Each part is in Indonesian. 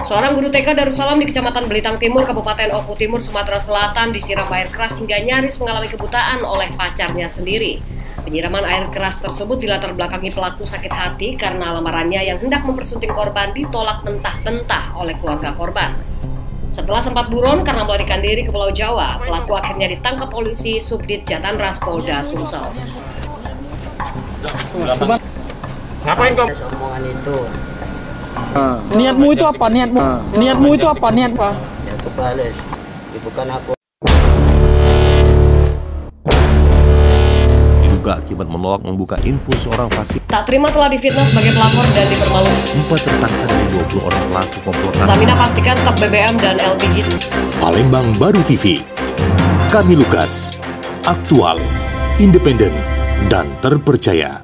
Seorang guru TK Darussalam di Kecamatan Belitang Timur, Kabupaten Oku Timur, Sumatera Selatan disiram air keras hingga nyaris mengalami kebutaan oleh pacarnya sendiri. Penyiraman air keras tersebut dilatar belakangi pelaku sakit hati karena lamarannya yang hendak mempersunting korban ditolak mentah-mentah oleh keluarga korban. Setelah sempat buron karena melarikan diri ke Pulau Jawa, pelaku akhirnya ditangkap polisi Subdit Jatanras Polda Sumsel. Ngapain kau? Omongan itu. Niatmu itu apa? Niatmu itu apa? Niat apa? Ya aku balas. Bukan aku. Diduga akibat menolak membuka info seorang fasik. Tak terima telah difitnah sebagai pelapor dan dipermalukan. 4 tersangka dari 20 orang pelaku komplotan. Pertamina pastikan stok BBM dan LPG. Palembang Baru TV. Kami Lukas. Aktual, independen, dan terpercaya.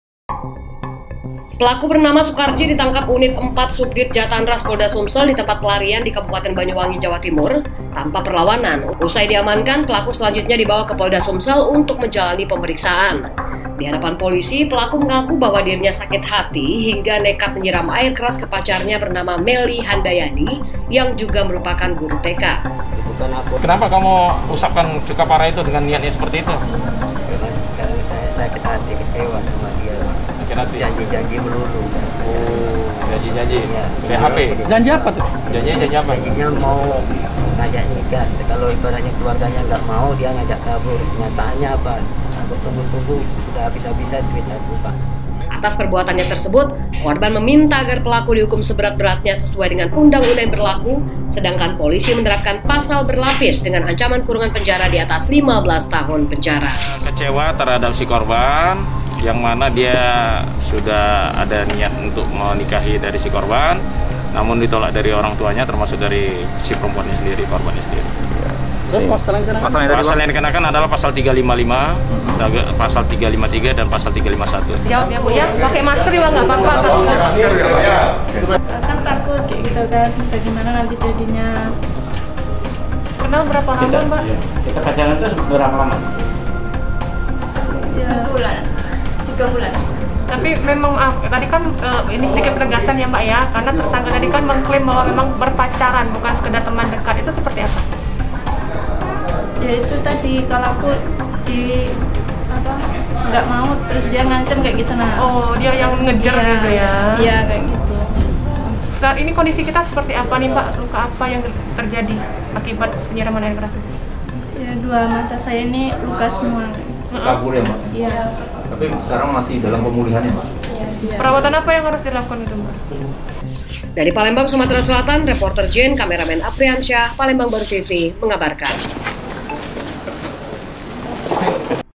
Pelaku bernama Sukarji ditangkap unit 4 Subdit Jatanras Polda Sumsel di tempat pelarian di Kabupaten Banyuwangi, Jawa Timur tanpa perlawanan. Usai diamankan, pelaku selanjutnya dibawa ke Polda Sumsel untuk menjalani pemeriksaan. Di hadapan polisi, pelaku mengaku bahwa dirinya sakit hati hingga nekat menyiram air keras ke pacarnya bernama Meli Handayani yang juga merupakan guru TK. Bukan aku. Kenapa kamu usapkan cuka parah itu dengan niatnya seperti itu? Karena saya sakit hati, kecewa sama dia. Janji-janji melulu. Janji-janji. Iya. Kayak HP. Janji apa tuh? Janji apa? Janjinya mau ngajak nikah. Kalau ibaratnya keluarganya nggak mau, dia ngajak kabur. Kenyataannya apa? Aku tunggu-tunggu sudah habis-habisan duit aku, Pak. Atas perbuatannya tersebut, korban meminta agar pelaku dihukum seberat-beratnya sesuai dengan undang-undang yang berlaku, sedangkan polisi menerapkan pasal berlapis dengan ancaman kurungan penjara di atas 15 tahun penjara. Kecewa terhadap si korban, yang mana dia sudah ada niat untuk menikahi dari si korban, namun ditolak dari orang tuanya, termasuk dari si perempuannya sendiri, korbannya sendiri. Pasal yang dikenakan adalah pasal 355, pasal 353 dan pasal 351. Jawab ya Bu ya, pakai masker juga nggak apa-apa. Kan takut kayak gitu kan, bagaimana nanti jadinya. Kenal berapa lama Mbak? Kita pacaran itu berapa lama? Ya, 3 bulan. Tapi memang tadi kan ini sedikit penegasan ya Mbak ya, karena tersangka tadi kan mengklaim bahwa memang berpacaran bukan sekedar teman dekat. Itu seperti apa? ya itu tadi kalau aku nggak mau terus dia ngancem kayak gitu nah. Oh, dia yang ngejar gitu ya? Iya kayak gitu. Saat ini kondisi kita seperti apa nih Mbak? Luka apa yang terjadi akibat penyiraman air keras itu? Ya 2 mata saya ini luka semua. Kabur ya Mbak? Iya. Tapi sekarang masih dalam pemulihan ya Mbak? Iya. Perawatan apa yang harus dilakukan itu Mbak? Dari Palembang, Sumatera Selatan, reporter Jane, kameramen Apriansyah, Palembang Baru TV mengabarkan.